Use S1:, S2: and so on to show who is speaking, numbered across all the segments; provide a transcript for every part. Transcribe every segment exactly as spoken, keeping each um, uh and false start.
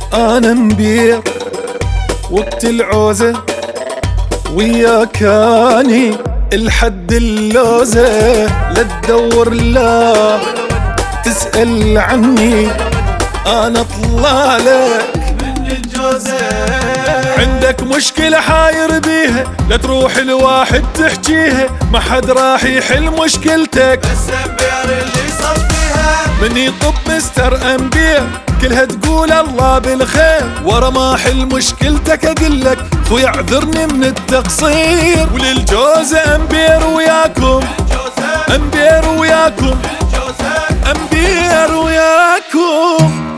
S1: انا مبير وقت العوزة وياك اني الحد اللوزة، لا تدور لا تسأل عني، انا اطلع لك من الجوزة. عندك مشكلة حاير بيها، لا تروح لواحد تحجيها، ما حد راح يحل مشكلتك، بس امبير اللي صار فيها. من يطب مستر امبير كلها تقول الله بالخير، ورا ما احل مشكلتك اقلك خوي اعذرني من التقصير. وللجوزة امبير وياكم، امبير وياكم، امبير وياكم.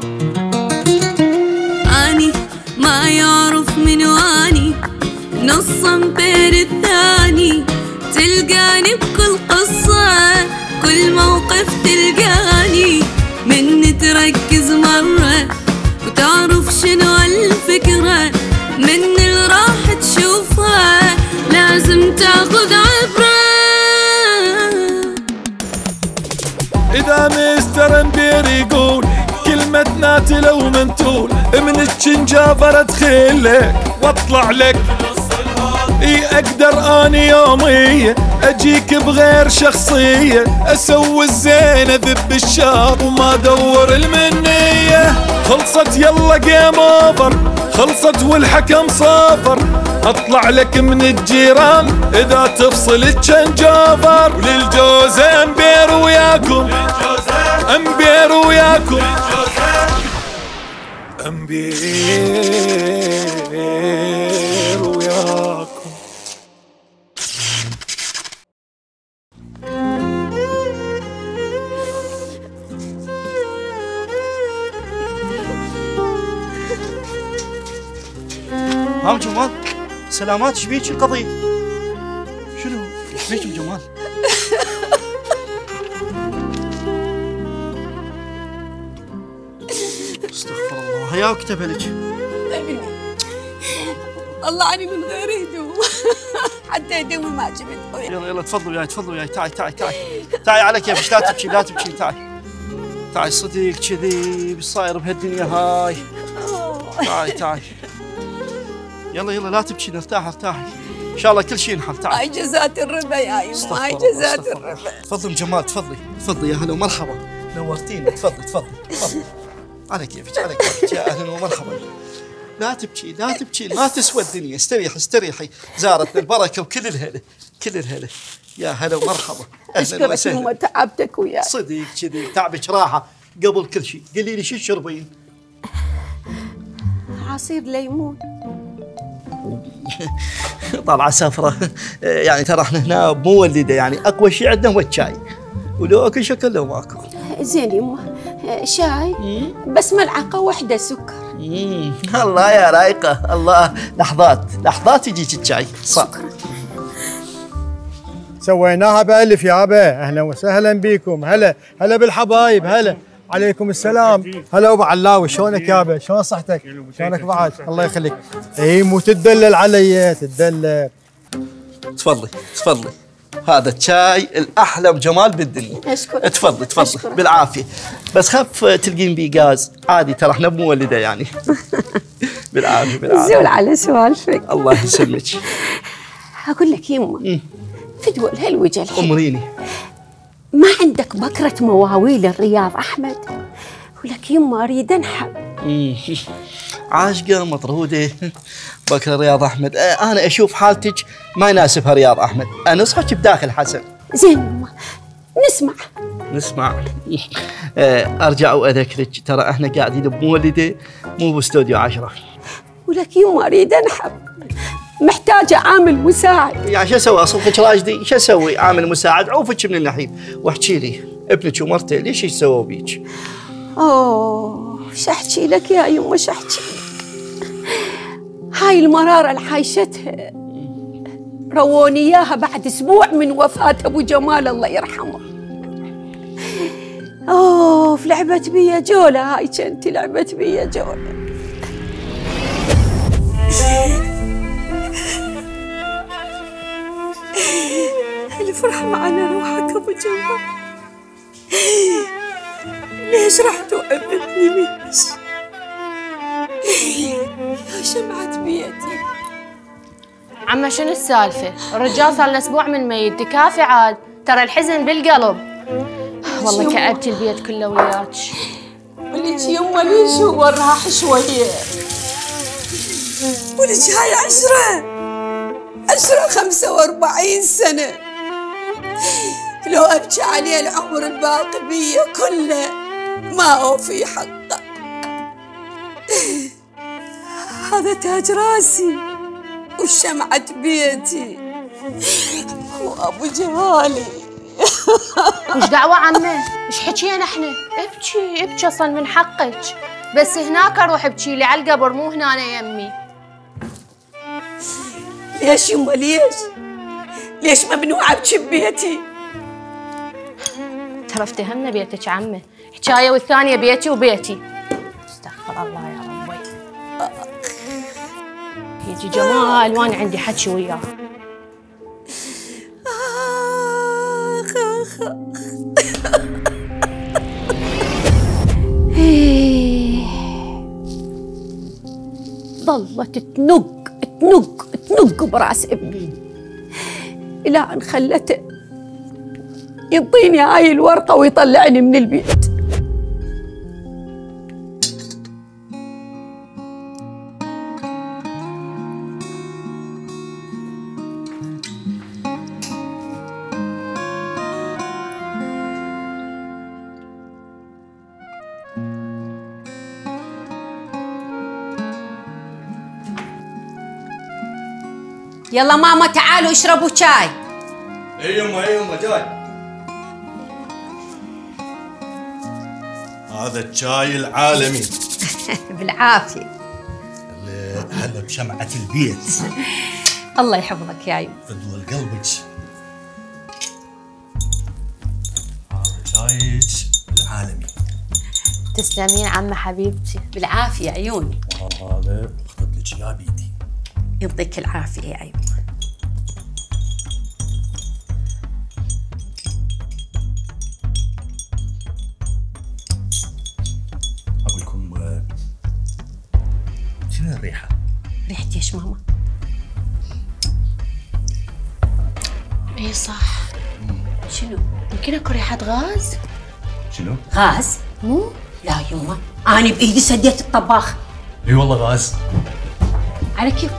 S2: اني ما يعرف من واني، نص امبير الثاني، تلقاني بكل قصة كل موقف تلقاني، من تركز مرة وتعرف شنو الفكرة، من اللي راح تشوفها لازم تاخذ عبرة.
S1: إذا مستر امبير يقول كلمتنا تلو من طول، من الشنجافر ادخل لك واطلع لك، اي اقدر اني يومية اجيك بغير شخصية، اسوي الزين اذب الشر وما ادور المنية. خلصت يلا جيم اوفر، خلصت والحكم صافر، اطلع لك من الجيران اذا تفصل الشنجافر. وللجوزة امبير وياكم، امبير وياكم، امبير وياكم.
S3: ها جمال، سلامات، ايش بيك القضية؟ شنو؟ ايش بيك جمال؟ استغفر الله، هيا كتبها لك.
S2: الله عني من غير هدوء حتى هدوء ما جبت.
S3: يلا يلا تفضلوا وياي، تفضلوا وياي، تعي تعي تعي تعي على كيفك، لا تبكي لا تبكي، تعي تعي صديق كذي ايش صاير بهالدنيا هاي. تعي تعي يلا يلا لا تبكي، ارتاحي ارتاحي، ان شاء الله كل شيء ينحل. تعي.
S2: هاي جزات الربا يا يما، هاي جزات الربا.
S3: تفضل جمال، تفضلي تفضلي، يا هلا ومرحبا، نورتينا. تفضلي تفضلي تفضلي، على كيفك على كيفك، يا اهلا ومرحبا. لا تبكي لا تبكي، ما تسوى الدنيا، استريحي استريحي، زارتنا البركه وكل الهلا كل الهلا. يا هلا ومرحبا، اهلا وسهلا.
S2: يما تعبتك وياك
S3: صديق كذي، تعبك راحه قبل كل شيء. قولي لي شو تشربين؟
S2: عصير ليمون.
S3: طالعه سفره يعني، ترى احنا هنا مولده يعني، اقوى شيء عندنا هو الشاي، ولو اكل شكل لو ماكو.
S2: زين يما، شاي بس ملعقه واحده سكر.
S3: امم الله يا رايقه، الله، لحظات لحظات يجيك الشاي. صح
S4: سويناها بألف يابا. اهلا وسهلا بكم، هلا هلا بالحبايب، هلا عليكم السلام، هلا ابو علاوي، شلونك يابا؟ شلون صحتك؟ شلونك بعد؟ الله يخليك. اي مو تدلل علي، تدلل.
S3: تفضلي تفضلي، هذا الشاي الاحلى بجمال بالدنيا.
S2: اشكرك.
S3: تفضلي تفضلي بالعافيه، بس خف تلقين بيه غاز عادي، ترى احنا بمولده يعني. بالعافيه بالعافيه.
S2: زول على سوالفك.
S3: الله يسلمك.
S2: اقول لك يما، فدوى هالوجه الحلو،
S3: امريني.
S2: ما عندك بكرة مواويل الرياض أحمد؟ ولك يما أريد أنحب.
S3: عاشقة مطرودة بكرة رياض أحمد. أنا أشوف حالتك ما يناسبها رياض أحمد، أنصحك بداخل حسن.
S2: زين يما، نسمع
S3: نسمع. أرجع وأذكرك، ترى إحنا قاعدين بمولدة مو باستوديو عشرة.
S2: ولك يما أريد أنحب، محتاجة عامل مساعد.
S3: يعني شو اسوي؟ اصفك راجدي؟ شو اسوي؟ عامل مساعد؟ عوفك من النحيب واحكي لي، ابنك ومرته ليش يسووا بيك؟
S2: اوه وش احكي لك يا يمه، وش احكي لك؟ هاي المرارة اللي عايشتها رووني اياها بعد اسبوع من وفاة ابو جمال الله يرحمه. اوه لعبت بيا جولة، هاي كنتي لعبت بيا جولة. الفرح معنا روحك ابو جمال، ليش رحت وعبتني ليش؟
S5: عمه شنو السالفة؟ الرجال صار له أسبوع من ميت، تكافي عاد، ترى الحزن بالقلب. والله كأبت البيت كله وياك.
S2: ولك يمه ليش هو راح شوية؟ ولك هاي عشرة عشرة خمسة وأربعين سنة، لو أبكي عليه العمر الباقي بيه كله ما أوفي حقه. هذا تاج راسي وشمعة بيتي وأبو جهالي.
S5: وش دعوة عمه؟ ايش حكينا احنا؟ ابكي ابكي اصلا من حقك، بس هناك اروح ابكي لي على القبر مو هنا يمي.
S2: ليش يمه ليش؟ ليش ممنوعة ابكي ببيتي؟
S5: ترى افتهمنا بيتك عمه، حكاية والثانية بيتي وبيتي. استغفر الله يا ربي. يجي جمال وانا عندي حكي وياه.
S2: ظلت تنق تنق تنق براس ابني الى ان خلته يعطيني هاي الورقه ويطلعني من البيت. يلا ماما تعالوا اشربوا شاي.
S3: اي يمه اي يمه جاي. هذا الشاي العالمي.
S2: بالعافيه.
S3: اللي هلا بشمعة البيت.
S2: الله يحفظك يا يم.
S3: فضل قلبك. هذا شايك العالمي.
S5: تسلمين عمه حبيبتي.
S2: بالعافيه عيوني.
S3: وهذا اخذت لك اياه بيدي.
S2: يعطيك العافيه يا يم.
S3: اقول لكم شنو الريحه؟
S2: ريحة ايش ماما؟
S5: اي صح.
S2: شنو؟
S5: يمكن اكو ريحة غاز؟
S3: شنو؟
S2: غاز؟
S5: مو؟
S2: لا يمه انا بايدي سديت الطباخ.
S3: اي والله غاز.
S2: على كيف؟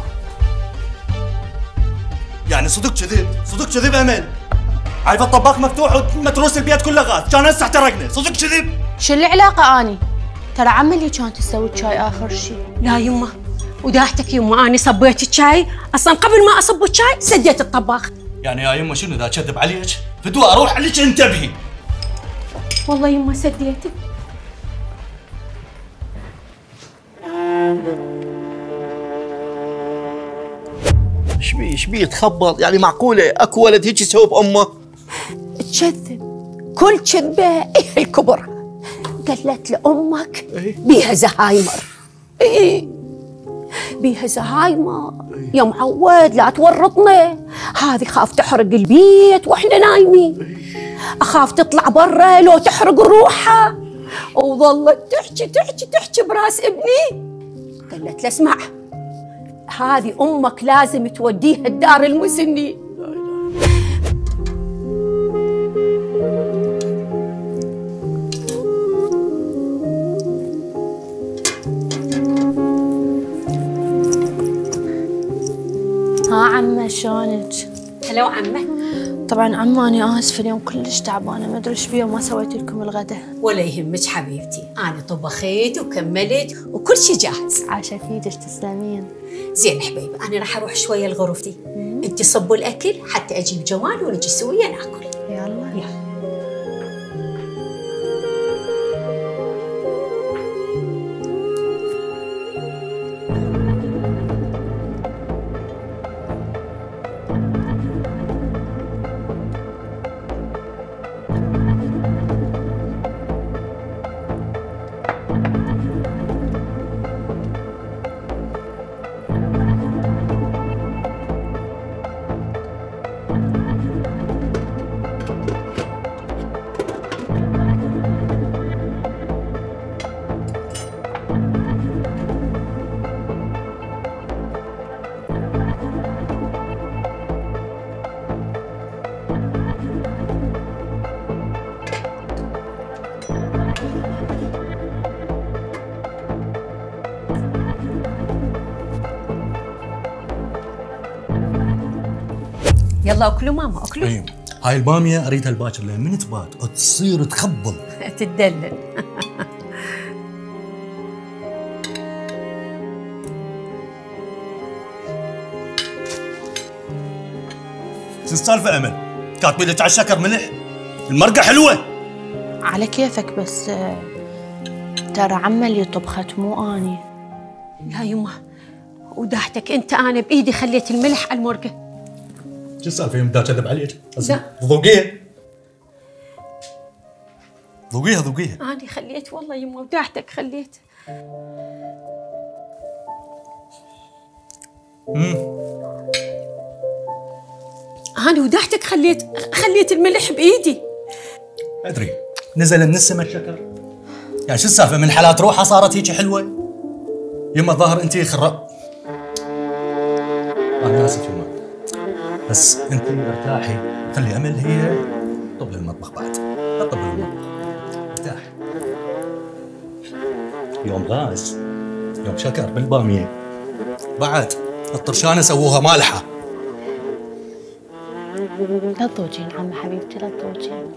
S3: يعني صدق كذب صدق كذب امل. عارف الطباخ مفتوح ومتروس البيت كله غاز، كان هسه احترقنا، صدق كذب.
S5: شو العلاقة اني؟ ترى عمي اللي كانت تسوي الشاي اخر شيء.
S2: لا يمه وداحتك يمه انا صبيت الشاي، اصلا قبل ما اصب الشاي سديت الطباخ.
S3: يعني يا يمه شنو اذا كذب عليك؟ فدوى اروح لك انتبهي.
S2: والله يمه سديته.
S3: ايش بيه ايش بيه تخبط؟ يعني معقوله اكو ولد هيك يسوي بامه؟
S2: تكذب كل كذبه ايه الكبر. قالت لامك بيها زهايمر. ايه بيها زهايمر يا معود لا تورطنا. هذه خاف تحرق البيت واحنا نايمين، اخاف تطلع برا لو تحرق روحها. وظلت تحكي تحكي تحكي براس ابني. قالت له اسمع هذه امك لازم توديها الدار المسنين.
S5: ها عمه شلونك؟
S2: هلا وعمه.
S5: طبعا عمه انا اسفه اليوم كلش تعبانه، ما ادري ايش بيه وما سويت لكم الغداء.
S2: ولا يهمك حبيبتي، انا طبخيت وكملت وكل شيء جاهز.
S5: عاشا فيدك تسلمين.
S2: زين حبيبي انا راح اروح شويه لغرفتي، انت صبوا الاكل حتى اجيب جمال ونجي سويا ناكل.
S5: يلا
S2: يلا. يلا اكلوا ماما اكلوا.
S6: ايوه هاي الباميه اريدها الباكر لان من تبات تصير تخبل.
S2: تدلل.
S6: شو السالفه امل؟ كاتبين لك على الشكر ملح؟ المرقه حلوه.
S5: على كيفك بس آه، ترى عمه اللي طبخت مو اني.
S2: لا يما وداحتك انت، انا بايدي خليت الملح على المرقه.
S6: شو السالفه يوم بدي اكذب عليك؟
S2: لا.
S6: ذوقيها ذوقيها ذوقيها.
S2: انا خليت والله يما وداحتك خليت.
S6: امم
S2: انا وداحتك خليت خليت الملح بايدي.
S6: ادري نزل من السما الشكر. يعني شو السالفه من حالات روحها صارت هيك حلوه؟ يما الظاهر انت خرا. انا اسف يما بس انت ارتاحي خلي امل هي طب المطبخ بعد. لا طب المطبخ ارتاحي. يوم غاز يوم شكر بالباميه بعد الطرشانه سووها مالحه.
S5: لا تضوجين عمه حبيبتي لا تضوجين.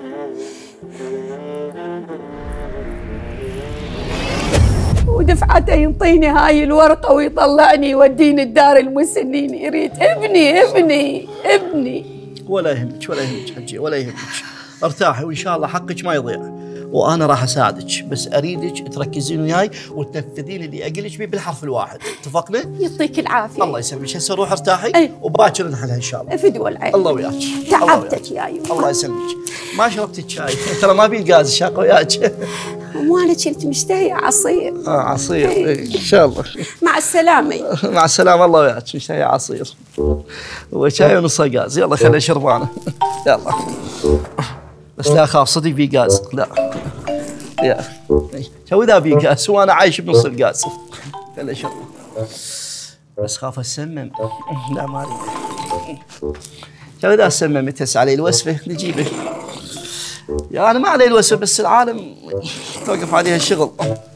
S2: ودفعته ينطيني هاي الورقه ويطلعني يوديني الدار المسنين. يريد ابني ابني ابني.
S3: ولا يهمك ولا يهمك حجي ولا يهمك، ارتاحي وان شاء الله حقك ما يضيع، وانا راح اساعدك، بس اريدك تركزين وياي وتنفذين اللي اقلك بيه بالحرف الواحد، اتفقنا؟
S2: يعطيك العافيه.
S3: الله يسلمك، هسه روح ارتاحي
S2: أي.
S3: وباكر نحلها ان شاء الله.
S2: فدوى العين.
S3: الله وياك.
S2: تعبتك يا يما.
S3: الله يسلمك. ما شربت الشاي ترى ما بي غاز الشاقه وياك.
S2: وانا كنت مشتهيه عصير.
S3: اه عصير إيه. ان شاء الله.
S2: مع السلامه.
S3: مع السلامه الله وياك. مشتهيه عصير وشاي ونص غاز. يلا خلينا شربانه. يلا بس لا اخاف صدق بي غاز. لا يا شو ذا بي غاز وانا عايش بنص الغاز. خلينا شرب بس خاف اسمم. لا ما اريد. شو ذا اسمم تس علي الوسفه نجيبه. يا انا ما علي الوسفه بس العالم توقف عليها الشغل.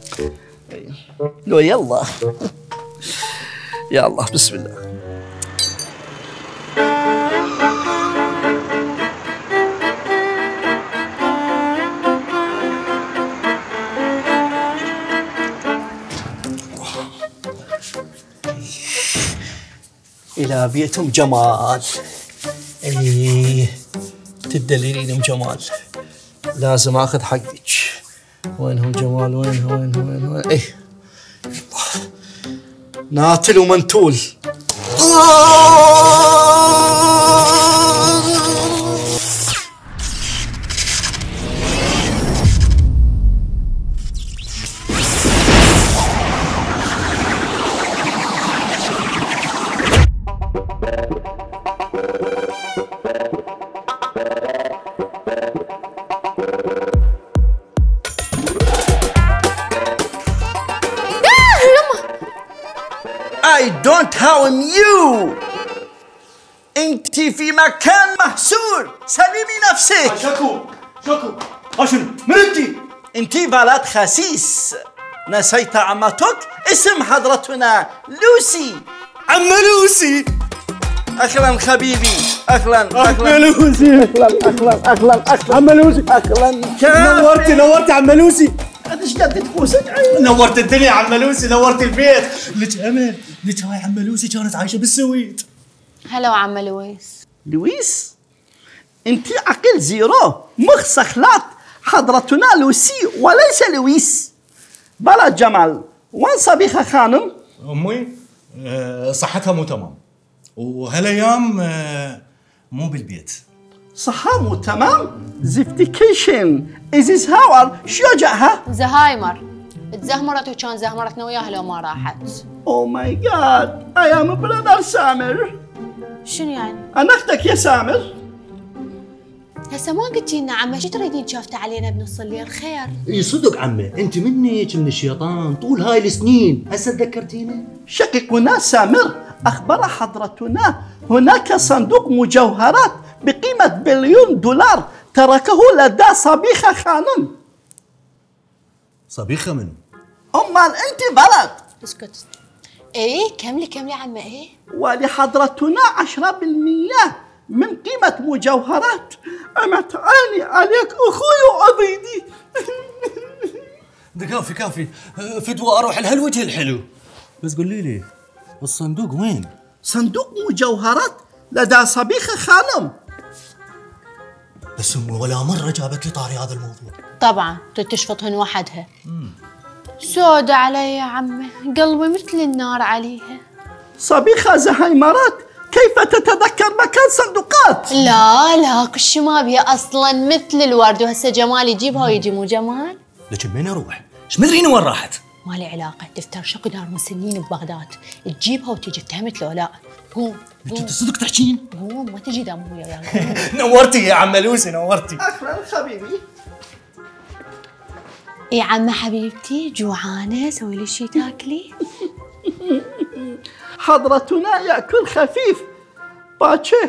S3: لو يلا يا الله بسم الله. إلى بيت أم جمال. إيه تدللين أم جمال، لازم آخذ حقك. وين هو جمال؟ وين هو وين هو وين هو؟ إيه ناتل ومنتول. I don't harm you. انت في مكان محصور، سلمي نفسك.
S6: شكو شكو اشنو من انتي؟
S3: انت بلد خسيس، نسيت عمتك؟ اسم حضرتنا لوسي.
S6: عم لوسي.
S3: اهلا حبيبي، اهلا
S6: عم لوسي.
S3: اهلا اهلا اهلا اهلا
S6: عم لوسي.
S3: اهلا.
S6: نورتي نورتي عم لوسي.
S3: ايش قد تبوسك؟
S6: نورت الدنيا عم لوسي، نورت البيت. لك امل لك هاي عم لوسي كانت عايشه بالسويد.
S5: هلا وعم لويس.
S3: لويس؟ انت عقل زيرو، مخ سخلات. حضرتنا لوسي وليس لويس. بلا جمال، وين صبيخة خانم؟
S6: امي أه صحتها مو تمام وهالايام أه مو بالبيت.
S3: صحة مو تمام؟ زفتيكيشن ازيز هاور شو جاها؟
S5: زهايمر تزهمرت وكان زهمرتنا وياها لو ما راحت.
S3: او ماي جاد اي ام برادر سامر.
S5: شنو يعني؟
S3: انا اختك يا سامر.
S5: هسه ما قلتي لنا عمه شو تريدين تشافته علينا بنص الليل خير؟
S6: اي صدق عمه انت منك من الشيطان طول هاي السنين هسه تذكرتينا؟
S3: شككنا سامر، اخبر حضرتنا هناك صندوق مجوهرات بقيمة بليون دولار تركه لدى صبيخة خانم.
S6: صبيخة منو؟
S3: امال انت بلد.
S5: اسكت. ايه كملي كملي عمه. ايه
S3: ولحضرتنا عشرة بالمية من قيمة مجوهرات أمت عيني عليك أخوي وعضيدي.
S6: ده كافي كافي، فدوى اروح لها الوجه الحلو. بس قولي لي الصندوق وين؟
S3: صندوق مجوهرات لدى صبيخة خانم.
S6: بس امي ولا مره جابت لي طاري هذا الموضوع.
S5: طبعا تشفطهن وحدها. سودة علي يا عمي، قلبي مثل النار عليها.
S3: صبيخة زهايمرات كيف تتذكر مكان صندوقات؟
S5: لا لا كش ما بيها اصلا مثل الورد، وهسه جمال يجيبها ويجي مو جمال.
S6: لكن وين اروح؟ ايش مدرين وين راحت؟
S5: ما لي علاقه، دفتر شق دار مسنين ببغداد، تجيبها وتجي اتهمت لو لا. قوم
S6: انت صدق تحكين؟
S5: قوم ما تجي دام وياي.
S6: نورتي يا عم لوسي نورتي.
S3: أهلا حبيبي.
S5: يا عم حبيبتي جوعانه، سوي لي شي تاكلي.
S3: حضرتنا يأكل خفيف باچه.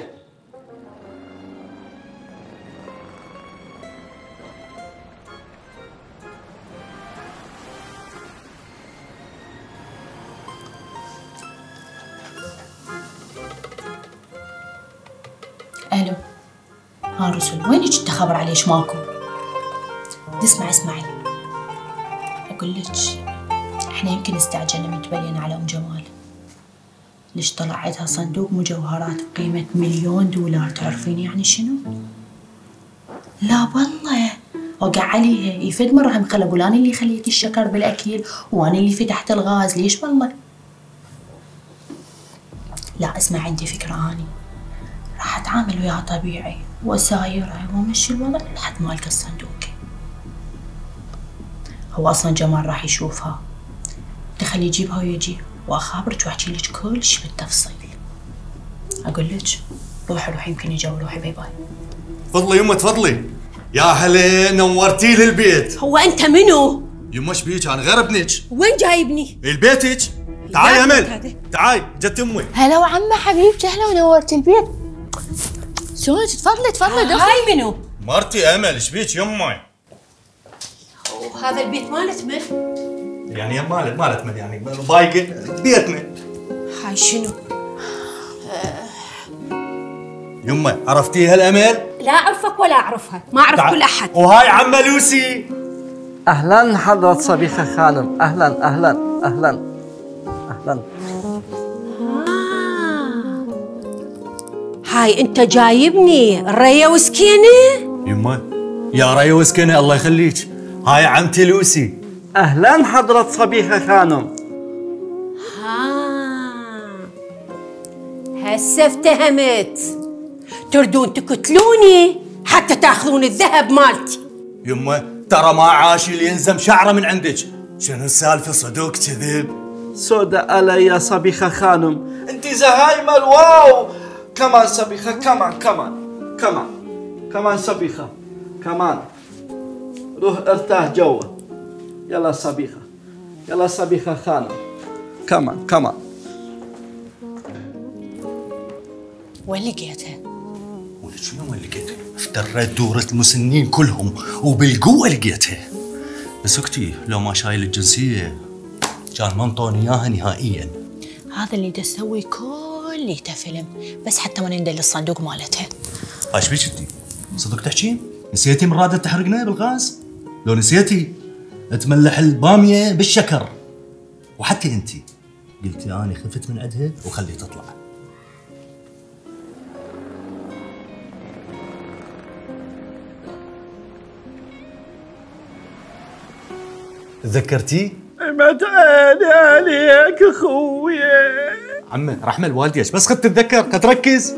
S7: الو ها رسل، وينك انت خبر علي ايش ماكو؟ اسمعي اسمعي اقول لك، احنا يمكن استعجلنا من تبين على ام جمال. ليش طلع عندها صندوق مجوهرات بقيمة مليون دولار، تعرفين يعني شنو؟ لا والله وقع عليها، يفد مرة هم خلقوا انا اللي خليت الشكر بالاكل وانا اللي فتحت الغاز، ليش والله؟ لا اسمع عندي فكرة اني راح اتعامل وياها طبيعي واسايرها وامشي الوضع لحد ما القى الصندوق. هو اصلا جمال راح يشوفها، تخلي يجيبها ويجي واخابرك واحكي لك كل شيء بالتفصيل. اقول لك روحي روحي يمكن يجوا، روحي باي باي.
S6: تفضلي يمه تفضلي. يا هلا نورتي لي البيت.
S2: هو انت منو؟
S6: يمه ايش بيك؟ انا غير ابنك.
S2: وين جايبني؟
S6: البيتك. تعالي امل تعالي جت امي.
S5: هلا وعمه حبيبتي، اهلا ونورتي البيت. شلونك؟ تفضلي تفضلي دخلي.
S2: هاي منو؟
S6: مرتي امل ايش بيك يمه؟
S2: وهذا البيت مالت من؟
S6: يعني مالت مالت من يعني ضايقه بيتنا.
S2: هاي شنو؟
S6: يمه عرفتيها الامل؟
S2: لا اعرفك ولا اعرفها، ما اعرف كل احد.
S6: وهاي عمه لوسي.
S3: أهلا حضرة صبيخة خانم، أهلا أهلا أهلا أهلا.
S2: آه. هاي انت جايبني ريا وسكينه؟
S6: يمه يا ريا وسكينه الله يخليك، هاي عمتي لوسي.
S3: أهلا حضرة صبيخة خانم.
S2: ها هسه افتهمت، تردون تقتلوني حتى تاخذون الذهب مالتي.
S6: يمه ترى ما عاش اللي ينزم شعره من عندك. شنو السالفه صدق كذب؟
S3: سودة علي يا صبيخة خانم، انت زهايمة الواو. كمان صبيخة كمان كمان كمان كمان صبيخة كمان. روح ارتاح جوا. يلا صبيخة يلا صبيخة خانم كمان كمان.
S7: وين لقيتها؟
S6: ولد شنو وين لقيتها؟ افتريت دورة المسنين كلهم وبالقوة لقيتها. بس اختي لو ما شايل الجنسية كان ما انطوني اياها نهائيا.
S7: هذا اللي دا تسوي كليته فيلم، بس حتى ما ندل الصندوق مالتها.
S6: ايش بيك انتي؟ صدق تحكين؟ نسيتي من رادة تحرقنا بالغاز؟ لو نسيتي تملح البامية بالشكر. وحتى انتي قلتي اني خفت من عندها وخلي تطلع. تذكرتي؟
S3: مت عيني عليك اخويا.
S6: عمه رحمه الوالدي بس خد تتذكر خد تركز.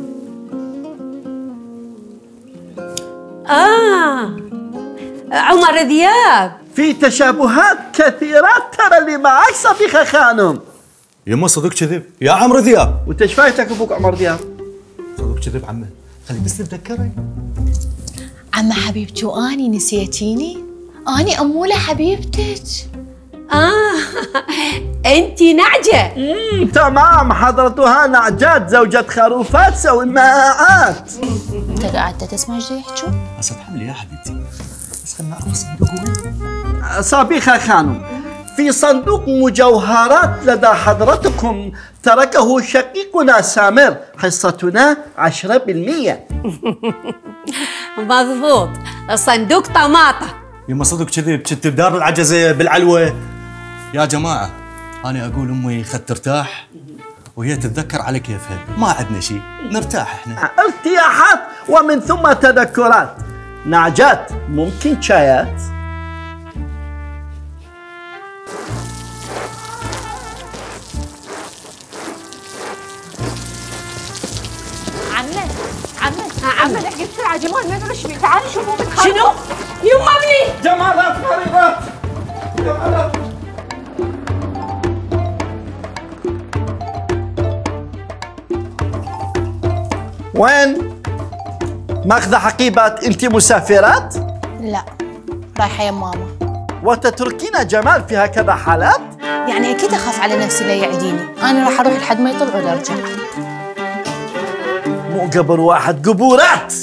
S2: اه عمر ذياب.
S3: في تشابهات كثيرات ترى اللي معك صبيخة خانم.
S6: يمه صدق كذب يا عمرو ذياب.
S3: وانت ايش فايتك ابوك عمر ذياب؟
S6: صدق كذب عمه، خلي بس تتذكري.
S7: عمه حبيبتي واني نسيتيني؟ اني اموله حبيبتك.
S2: اه انتي نعجه.
S3: امم تمام حضرتها نعجات زوجة خروفات سوي الماعات.
S7: انت قاعده تسمع ايش يحجون؟
S6: هسه تحملي يا حبيبتي، بس خلنا نعرف الصندوق وين.
S3: صبيخة خانم، في صندوق مجوهرات لدى حضرتكم تركه شقيقنا سامر، حصتنا عشرة بالمئة.
S2: مضبوط، صندوق طماطة.
S6: يما صدق كذب، كنت بدار العجزة بالعلوة. يا جماعة أنا أقول أمي خد ترتاح وهي تتذكر على كيفها، ما عندنا شيء، نرتاح احنا.
S3: ارتياحات ومن ثم تذكرات. نعجات ممكن شايات؟
S5: عمه عمه عمه لحقي بسرعه جمال ما ادري ايش فيه، تعالي شوفوا بتخاف.
S2: شنو؟ يما ابني
S3: جمالات مريضات. جمالات. وين؟ ماخذة حقيبات انت مسافرات؟
S7: لا، رايحة يا ماما.
S3: وتتركين جمال في هكذا حالات؟
S7: يعني أكيد أخاف على نفسي لا يعديني، أنا راح أروح لحد ما يطلعوا لأرجع.
S3: مو قبر واحد، قبورات.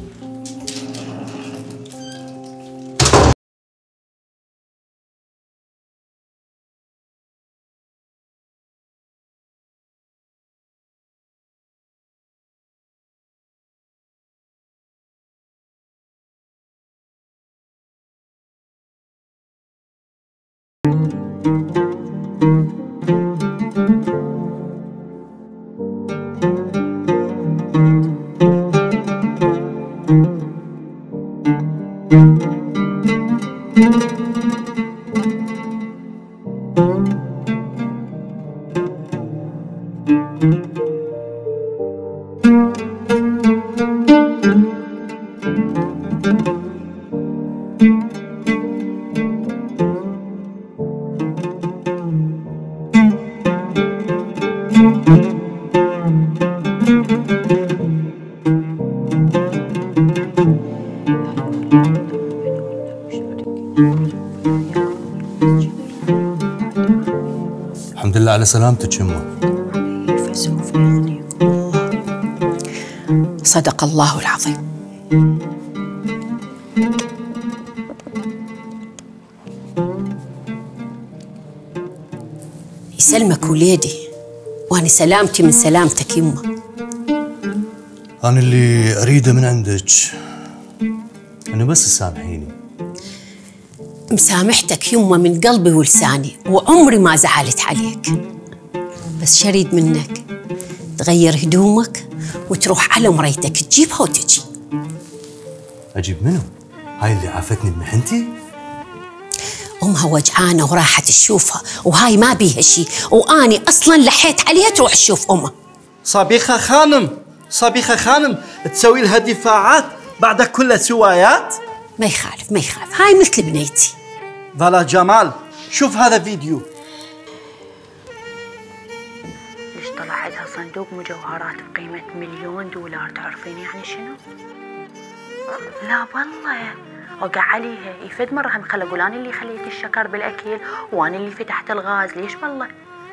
S6: الحمد لله على سلامتك يما.
S2: صدق الله العظيم. يسلمك وليدي، وأنا سلامتي من سلامتك يما.
S6: أنا اللي أريده من عندك أنه بس تسامحيني.
S2: مسامحتك يما من قلبي ولساني، وعمري ما زعلت عليك. بس شريد منك تغير هدومك وتروح على مريتك تجيبها وتجي.
S6: أجيب منو؟ هاي اللي عافتني بمحنتي؟
S2: أمها وجعانة وراحت تشوفها، وهاي ما بيها شيء، وأني أصلاً لحيت عليها تروح تشوف أمها.
S3: صبيخة خانم، صبيخة خانم تسوي لها دفاعات بعد كل سوايات؟
S2: ما يخالف ما يخالف، هاي مثل بنيتي.
S3: فلا جمال، شوف هذا فيديو.
S8: ليش طلع عندها صندوق مجوهرات بقيمة مليون دولار؟ تعرفين يعني شنو؟ لا والله وقع عليها يفد مرة هم خلى اقول انا اللي خليت الشكر بالاكل وانا اللي فتحت الغاز. ليش والله؟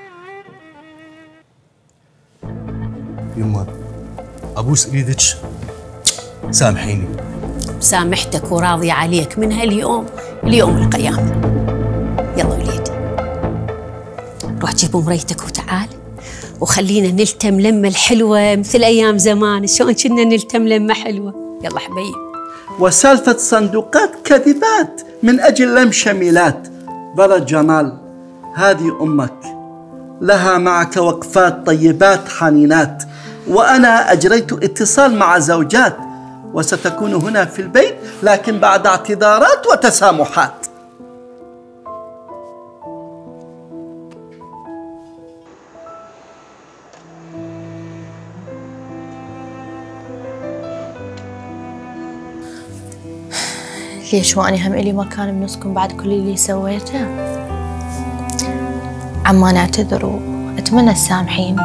S6: يما ابوس ايدك سامحيني.
S2: سامحتك وراضية عليك من هاليوم ليوم القيامة. يلا وليدي روح جيب مريتك وتعال، وخلينا نلتم لمة الحلوة مثل أيام زمان. شلون كنا نلتم لمة حلوة. يلا حبيب.
S3: وسالفة صندوقات كذبات من أجل لم شميلات. بلا جمال، هذه أمك لها معك وقفات طيبات حنينات، وأنا أجريت اتصال مع زوجات وستكون هنا في البيت، لكن بعد اعتذارات وتسامحات.
S7: ليش وأنا هم إلي مكان بنصكم بعد كل اللي سويته؟ عمان أعتذر وأتمنى تسامحيني.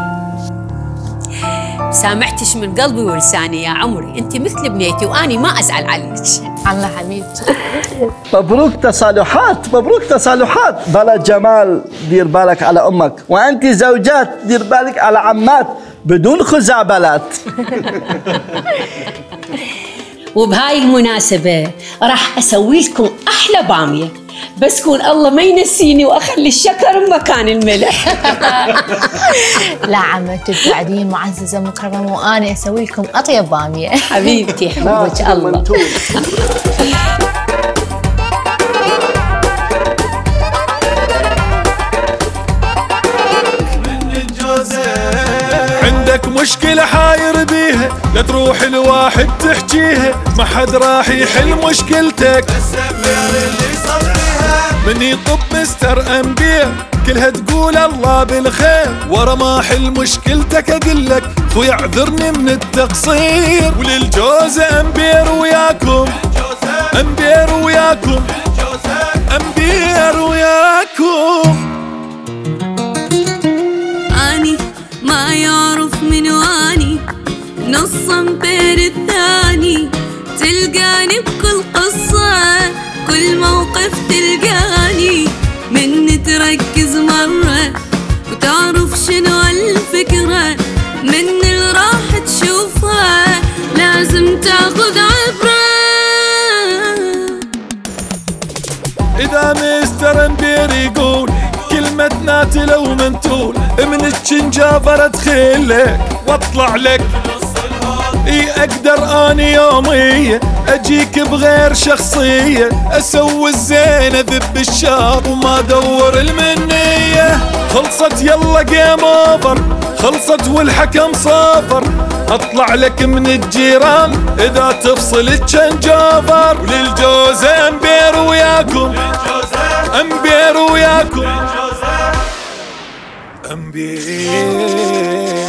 S2: سامحتش من قلبي ولساني يا عمري، انت مثل بنيتي واني ما ازعل عليك.
S7: الله حبيبتي.
S3: مبروك تصالحات، مبروك تصالحات. بلا جمال دير بالك على امك، وانت زوجات دير بالك على عمات بدون خزعبلات.
S2: وبهاي المناسبة راح اسوي لكم احلى بامية بس كون الله ما ينسيني واخلي الشكر مكان الملح.
S7: لا عمتي بعدين معززه مكرمه وانا اسوي لكم اطيب باميه.
S2: حبيبتي حبك الله.
S1: عندك مشكلة حاير بيها لا تروح لواحد تحكيها، ما حد راح يحل مشكلتك من يطب مستر أنبياء كلها تقول الله بالخير. ورا ما احل مشكلتك اقلك خوي اعذرني من التقصير. وللجوزة أنبير وياكم أنبير وياكم أنبير وياكم.
S9: اني ما يعرف من واني نص امبير الثاني، تلقاني بكل قصة كل موقف تلقاني من تركز مرة وتعرف شنو الفكرة، من اللي راح تشوفها لازم تاخذ عبرة.
S1: إذا مستر أنبير يقول كلمة ناتي لو منتول من الشنجافر ادخل لك واطلع لك. اي اقدر اني يومية اجيك بغير شخصية، اسوي الزين اذب الشاب وما ادور المنية. خلصت يلا جيم اوفر خلصت والحكم صافر، اطلع لك من الجيران اذا تفصل الشنجافر. وللجوزة أنبير وياكم أنبير وياكم أنبير.